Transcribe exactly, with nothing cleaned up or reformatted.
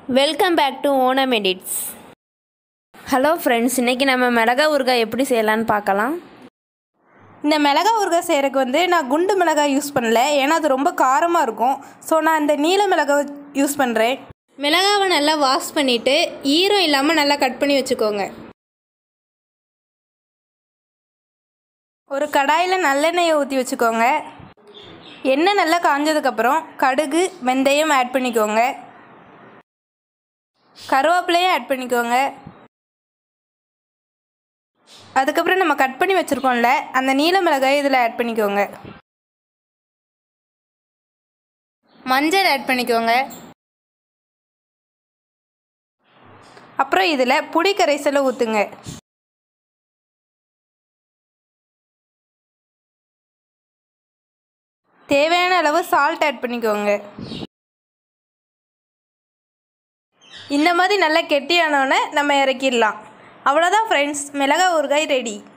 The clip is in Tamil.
Welcome back to Onam edits. Hello friends, இன்றைக்கி நம்ம மிளகா ஊறுகாய் எப்படி செய்யலான்னு பார்க்கலாம். இந்த மிளகா ஊறுகாய் செய்கிறதுக்கு வந்து நான் குண்டு மிளகாய் யூஸ் பண்ணல, ஏன்னா அது ரொம்ப காரமாக இருக்கும். ஸோ நான் இந்த நீல மிளகாய் யூஸ் பண்ணுறேன். மிளகாவை நல்லா வாஷ் பண்ணிவிட்டு ஈரம் இல்லாமல் நல்லா கட் பண்ணி வச்சுக்கோங்க. ஒரு கடாயில் நல்லெண்ணெயை ஊற்றி வச்சுக்கோங்க. எண்ணெய் நல்லா காஞ்சதுக்கப்புறம் கடுகு வெந்தயம் ஆட் பண்ணிக்கோங்க. கருவேப்பிலையும் ஆட் பண்ணிக்கோங்க. அதுக்கப்புறம் நம்ம கட் பண்ணி வச்சுருக்கோம்ல அந்த நீல மிளகாய் இதில் ஆட் பண்ணிக்கோங்க. மஞ்சள் ஆட் பண்ணிக்கோங்க. அப்புறம் இதில் புளி கரைசலை ஊற்றுங்க. தேவையான அளவு சால்ட் ஆட் பண்ணிக்கோங்க. இந்த மாதிரி நல்லா கெட்டியானோன்னே நம்ம இறக்கிடலாம். அவ்வளோதான் ஃப்ரெண்ட்ஸ், மிளகாய் ஊறுகாய் ரெடி.